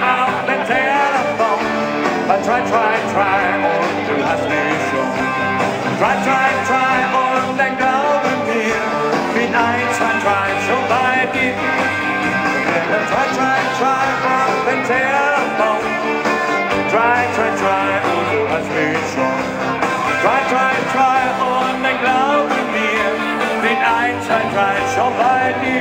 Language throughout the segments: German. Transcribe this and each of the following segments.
auf dem Telefon. Try, und du hast mich schon. Try, und dann glaube mir, bin 1, 2, 3 schon bei dir. Try, auf dem Telefon. Try, und du hast mich schon. Try, und dann glaube mir, bin 1, 2, 3 schon bei dir.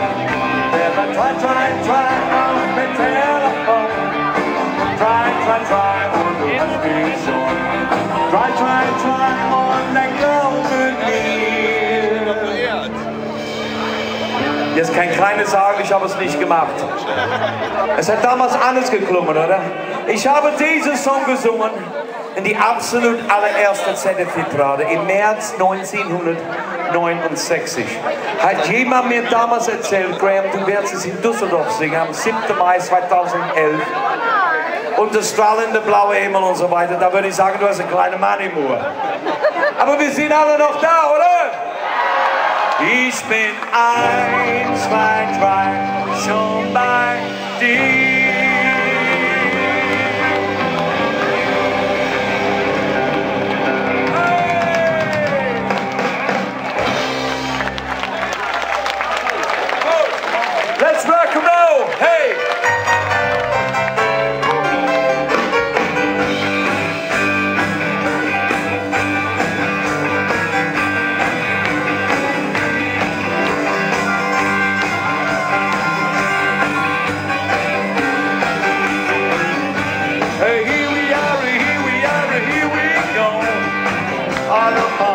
Try, auf dem Telefon. Try, und du hast mich schon. Try, und dann glaube mir. Jetzt kein kleines Sagen, ich habe es nicht gemacht. Es hat damals alles geklungen, oder? Ich habe diesen Song gesungen in die absolut allererste ZDF-Parade im März 1969. Hat jemand mir damals erzählt, Graham, du wirst es in Düsseldorf singen am 7. Mai 2011. Unter strahlender blauer Himmel und so weiter. Da würde ich sagen, du hast einen kleinen Mann im Ohr. Aber wir sind alle noch da, oder? Ich bin 1, 2, 3 schon bei dir. Let's rock and roll! Hey! Hey, here we are, here we go. On a